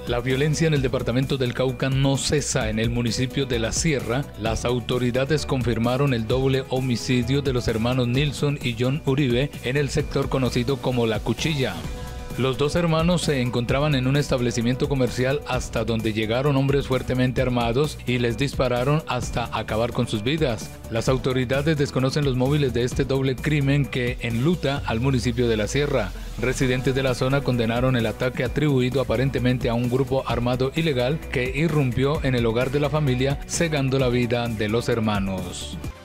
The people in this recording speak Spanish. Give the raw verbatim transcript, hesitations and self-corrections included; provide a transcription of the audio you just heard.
La violencia en el departamento del Cauca no cesa en el municipio de La Sierra. Las autoridades confirmaron el doble homicidio de los hermanos Nilson y John Uribe en el sector conocido como La Cuchilla. Los dos hermanos se encontraban en un establecimiento comercial hasta donde llegaron hombres fuertemente armados y les dispararon hasta acabar con sus vidas. Las autoridades desconocen los móviles de este doble crimen que enluta al municipio de La Sierra. Residentes de la zona condenaron el ataque atribuido aparentemente a un grupo armado ilegal que irrumpió en el hogar de la familia, cegando la vida de los hermanos.